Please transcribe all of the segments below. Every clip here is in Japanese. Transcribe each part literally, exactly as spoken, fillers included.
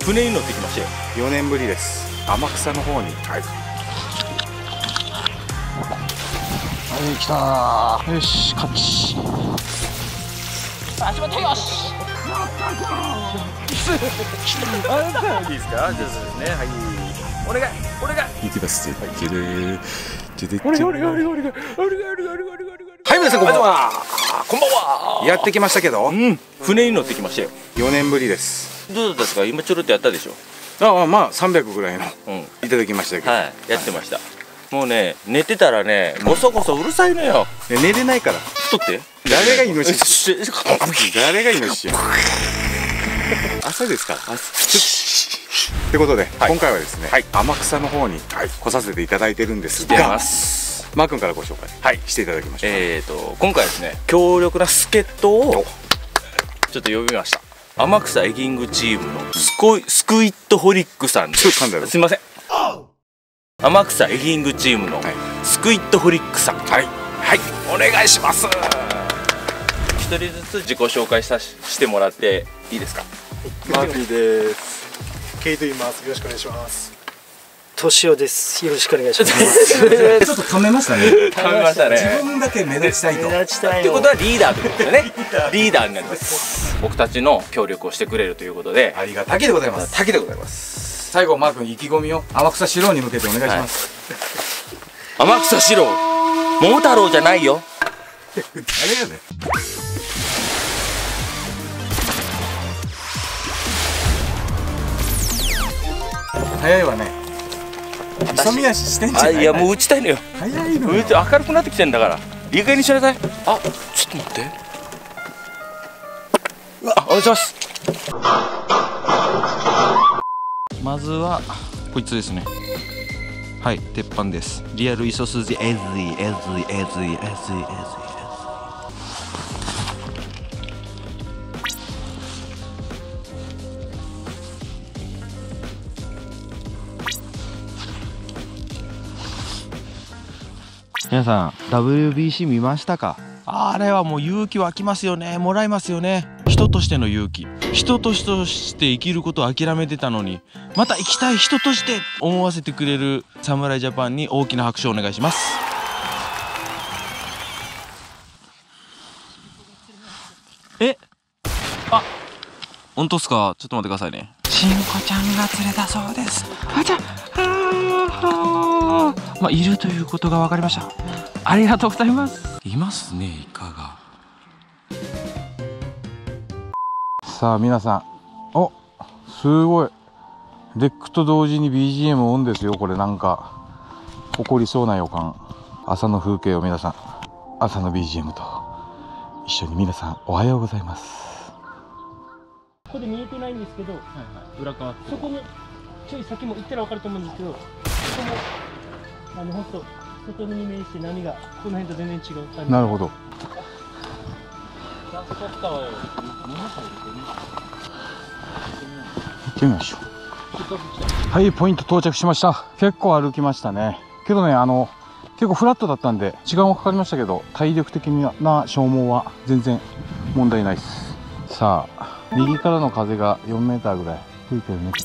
船に乗ってきましたよ。 よねんぶりです。天草の方に。はい。はい、来たー。よし、勝ち。 足元よし。いいですか。じゃあそうですね。はい。お願い、お願い。 行きます。はい。きれい。 お願い、お願い、お願い、お願い、お願い、お願い、お願い、お願い。はい、皆さんこんばんは。こんばんは。 やってきましたけど。 うん。船に乗ってきましたよ。 よねんぶりです。 どうだったですか。今ちょろっとやったでしょ。 ああ、まあさんびゃくぐらいの、 うん、 いただきましたけど、 はい、やってました。もうね、寝てたらね、ごそごそうるさいのよ。 寝れないから。 太って誰がイノシシ誰がイノシシ朝ですから。ということで、今回はですね、天草の方に来させていただいてるんですが、マー君からご紹介していただきましょう。 えっと今回はですね、強力な助っ人をちょっと呼びました。天草エギングチームのスコイスクイットホリックさんです。すみません。天草エギングチームのスクイットホリックさん、はい、はい、お願いします。一人ずつ自己紹介さしてもらっていいですか。 マーフィーです。ケイと言います。よろしくお願いします。トシオです。よろしくお願いします。 ちょっと止めましたね。 止めましたね。 自分だけ目立ちたいと。 目立ちたいってことはリーダーということですよね。リーダーになります。僕たちの協力をしてくれるということで、 ありがたきでございます。 滝でございます。 最後マー君意気込みを天草四郎に向けてお願いします。 天草四郎、桃太郎じゃないよ。 誰やねん。早いわね。急み足してんじゃない。 いやもう打ちたいのよ。 早いのよ。 明るくなってきてんだからいい加減にしなさい。あ、ちょっと待って。あ、お願いします。まずはこいつですね。はい、鉄板です。リアルイソスジエズイエズイエズイエズイエズイエズイ。皆さん ダブリュービーシー 見ましたか。あれはもう勇気湧きますよね。もらいますよね。人としての勇気、人として生きることを諦めてたのにまた生きたい人として思わせてくれる侍ジャパンに大きな拍手をお願いします。え、あ、本当っすか。ちょっと待ってくださいね。しんこちゃんが釣れたそうです。あちゃあー、まあ、いるということが分かりました。ありがとうございます。いますね、イカが。 さあ皆さん、お、すごいレックと同時に ビージーエム オンですよ。これなんか起こりそうな予感。朝の風景を皆さん、朝の ビージーエム と一緒に皆さんおはようございます。 ここで見えてないんですけど、はいはい、裏側そこもちょい先も行ったら分かると思うんですけど、そこもあの本当外に面して波がこの辺と全然違う感じ。 なるほど。 行ってみましょう。はい、ポイント到着しました。結構歩きましたね。けどね、あの結構フラットだったんで時間はかかりましたけど、体力的な消耗は全然問題ないです。さあ、右からの風がよんメーターぐらい吹いてるね。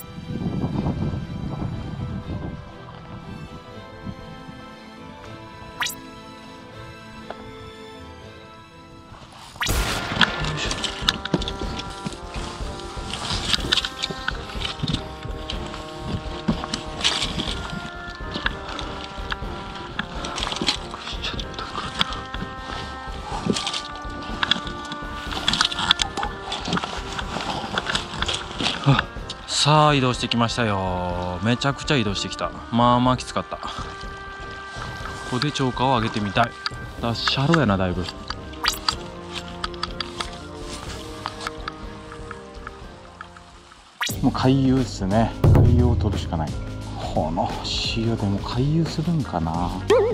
さあ移動してきましたよ。めちゃくちゃ移動してきた。まあまあきつかった。ここで超過を上げてみたい。だシャロやな、だいぶ。 もう回遊っすね。回遊を取るしかない。この塩でも回遊するんかな。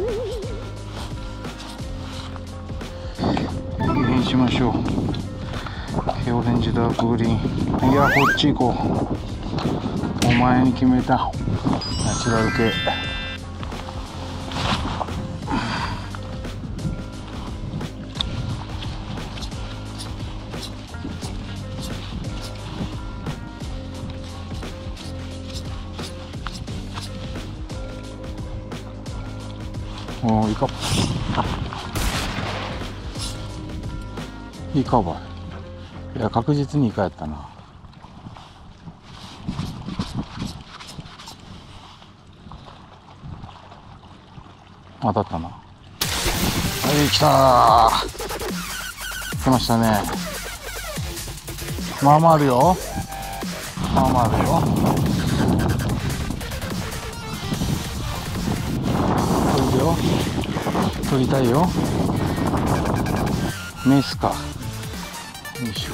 変しましょう。オレンジダークグリーン。いや、こっち行こう。お前に決めた。ナチュラル系。 おお、イカ。イカばい。いや、確実にイカやったな。当たったな。はい、来たー。来ましたね。まあまああるよ。まあまああるよ。取るよ。取りたいよ。メスか。よいしょ。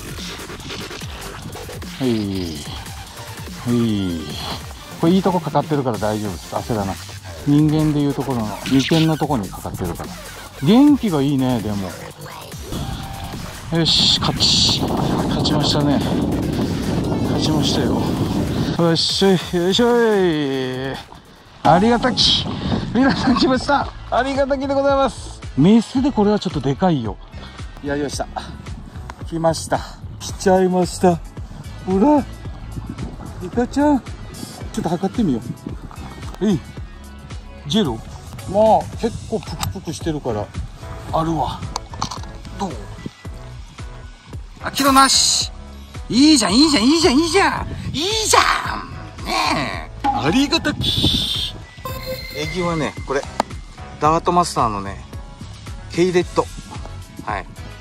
はいはい。これいいとこかかってるから大丈夫です。焦らなくて。人間でいうところの眉間のところにかかってるから。元気がいいね。でもよし、勝ち勝ちましたね。勝ちましたよ。よっしょいよいしょい。ありがたき皆さん来ました。ありがたきでございます。メスでこれはちょっとでかいよ。やりました。来ました。来ちゃいました。ほらイカちゃん、ちょっと測ってみよう。えいジェロ、まあ結構プクプクしてるからあるわ。どう、あ、キロなし。いいじゃんいいじゃんいいじゃんいいじゃんいいじゃんねえ、ありがたき。エギはね、これダートマスターのねケイレット。はい、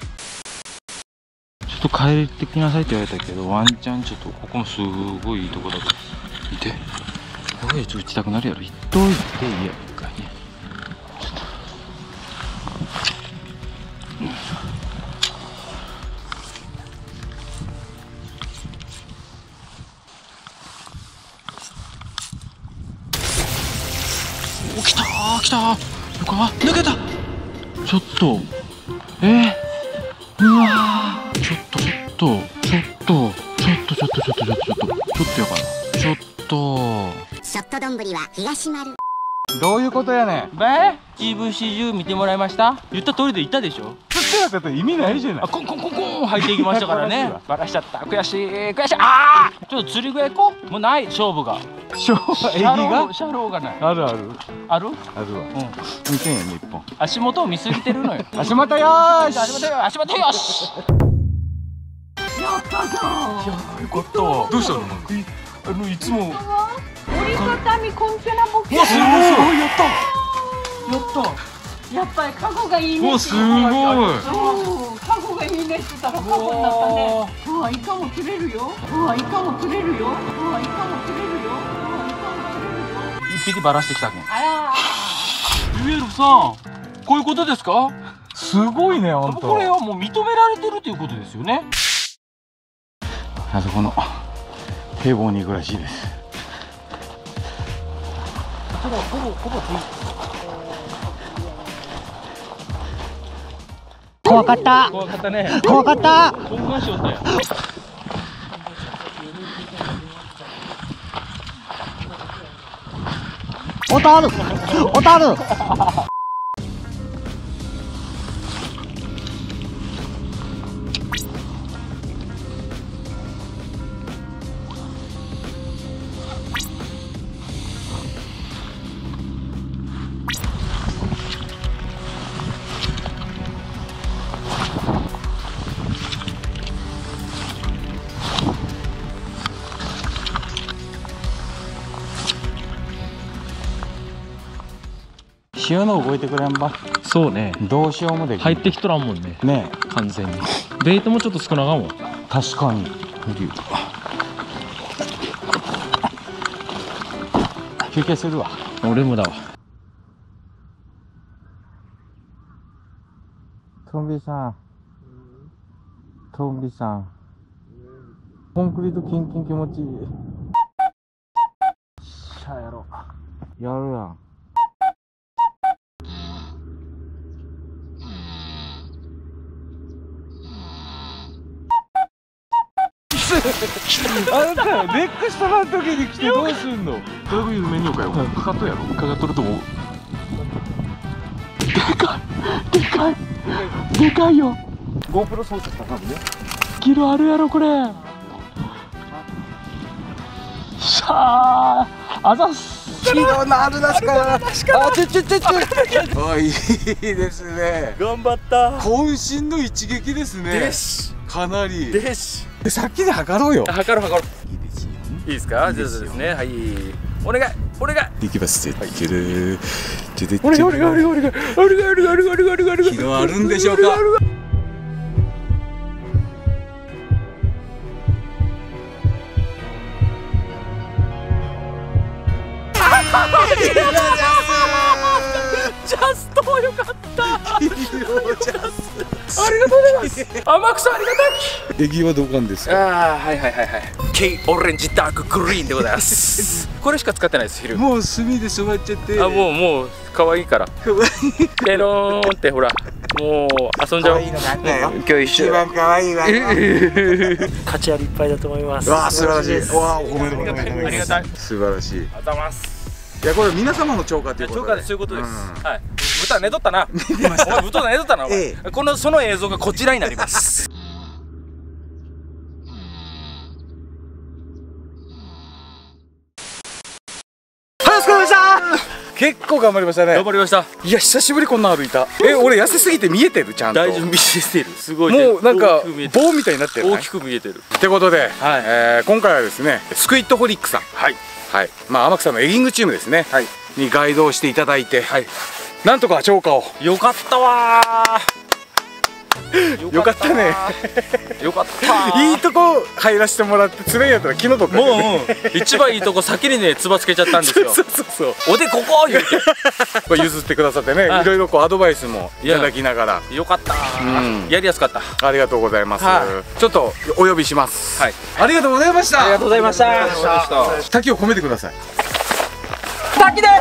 ちょっと帰ってきなさいって言われたけど、ワンチャンちょっとここもすごいいいとこだから見て、これちょっと打ちたくなるやろ。行っといて、いや一回ねちょっと、お、来たー来たー、よか抜けた。ちょっとえー、うわー、ちょっとちょっとちょっとちょっとちょっとちょっとちょっとちょっとちょっとやからちょっとショット丼は東丸。 どういうことやねん。 べチーブシジュ見てもらいました。言った通りで言ったでしょ。 つってなかったら意味ないじゃない。 あ、コンコンコンコン入っていきましたからね。バラしちゃった。悔しい悔しい。ああ、ちょっと釣り具屋行こう。もうない勝負が。 勝負エギがシャローがない。 あるあるあるあるわ。 うん。 にせんえんね一本。 足元を見すぎてるのよ。 足元よーし。 足元よ足元よし。 やったじゃん。 よかった。どうしたの？あのいつも。 折りたたみコンテナボックス。 わ、すごい。やったやった。 やっぱりカゴがいいね。 わ、すごい。 そうカゴがいいねって言ったらカゴになったね。うわ、イカも釣れるよ。うわ、イカも釣れるよ。うわ、イカも釣れるよ。うわ、イカも釣れるよ。 一匹ばらしてきたけん。 あらユエルさん、こういうことですか？ すごいね、ほんと。 これはもう認められてるということですよね。 あそこの堤防に行くらしいです。 ほぼほぼほぼ怖かった。 怖かったね。 怖かった。 こんなしよったよ。 音ある。音ある。 潮の動いてくれんば。 そうね、 どうしようもできん。 入ってきとらんもんね、 ねえ、 完全に。ベイトもちょっと少なかも。 確かに。休憩するわ。 俺もだわ。 トンビさん、トンビさん、コンクリートキンキン気持ちいい。しゃやろ、やるやん。あんたネックストの時に来てどうすんの？それも有名によかよ。かかっとやろ。かかっとると思う。でかいでかいでかいよ。ゴープロ 装置した感じね。キロあるやろこれ。しゃーあざっす。 昨日のあるなしからあちょちょちょちょあいいですね。 頑張った。 渾身の一撃ですね。 です。 かなりです。 さっきで測ろうよ。 測ろう測ろう。いいですよ。いいですか。じゃあですね。はい。お願いお願い。 いきます。はい。チュルチュルチュル。 俺が俺が俺が俺が俺が俺が俺が俺が俺が俺が。 昨日あるんでしょうか。 ジャストよかった。ありがとうございます。天草ありがたき。 エギはどこなんですか。 ああはいはいはいはい。K オレンジダークグリーンでございます。これしか使ってないです昼。 もう墨で染まっちゃって。 あもうもう可愛いから。可愛い。ペローンってほらもう遊んじゃおう。今日一緒。一番可愛いわ。 価値ありいっぱいだと思います。 わあ素晴らしい。わあおめでとうございます。 ありがたい。 素晴らしい。 ありがとうございます。 いやこれ皆様の超過ということで。 超過でそういうことです。はい。豚寝とったな。お前豚寝とったな。このその映像がこちらになります。 はいお疲れ様でした。結構頑張りましたね。 頑張りました。 いや久しぶりこんな歩いた。え俺痩せすぎて見えてるちゃんと。 大丈夫見えてる。すごい。 もうなんか棒みたいになってる。 大きく見えてる。 ってことで今回はですねスクイットホリックさん。はい。はい。まあ天草のエギングチームですね。はい。にガイドをしていただいて。はい。なんとか超過を。 よかったわよかったね。 よかった。 いいとこ入らせてもらって、つれんやったら気の毒。 もう一番いいとこ先にねつばつけちゃったんですよ。 そうそうそう。 おでここ言うて。 これ譲ってくださってね、いろいろこうアドバイスもいただきながら。 よかった。やりやすかった。 ありがとうございます。ちょっとお呼びします。はい。ありがとうございました。 ありがとうございました。 滝を込めてください。 滝です。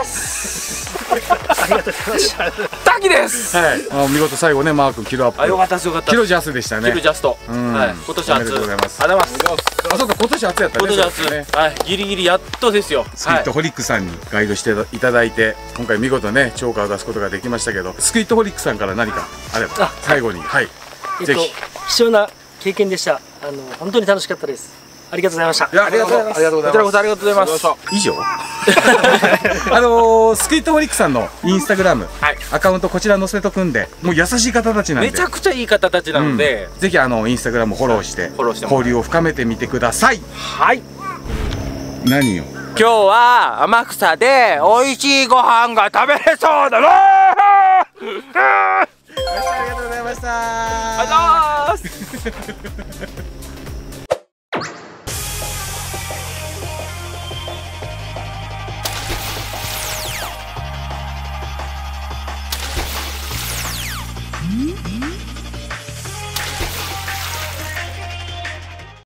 ありがとうございました。滝です。 はい。あ見事最後ねマー君キロアップ。 あよかったですよかった。 キロジャスでしたね。 キロジャスト。はい。今年初。ありがとうございます。ありがとうございます。 あそうか今年初やったね。 今年初。はい。ギリギリやっとですよ。 スクイットホリックさんにガイドしていただいて今回見事ね超過を出すことができましたけど、スクイットホリックさんから何かあれば最後にはいぜひ。貴重な経験でした。あの本当に楽しかったです。ありがとうございました。 いやありがとうございます。ありがとうございます。 こちらこそありがとうございます。 以上。あのー、スクイットホリックさんのインスタグラム、はい、アカウントこちら載せとくんで、もう優しい方たちなんで。 めちゃくちゃいい方たちなので、 うん、ぜひあのインスタグラムフォローして交流を深めてみてください。 はい。 何よ。 今日は天草で美味しいご飯が食べれそうだな。 ありがとうございました。 ありがとうございます。